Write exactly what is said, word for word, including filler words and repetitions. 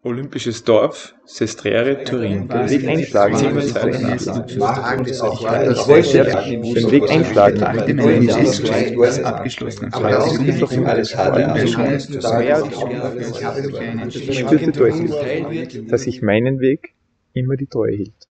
Olympisches Dorf, Sestriere, Turin. Den Weg einschlagen. Ich wollte den Weg einschlagen. Das abgeschlossen. Ich spürte deutlich, dass ich meinen Weg immer die Treue hielt.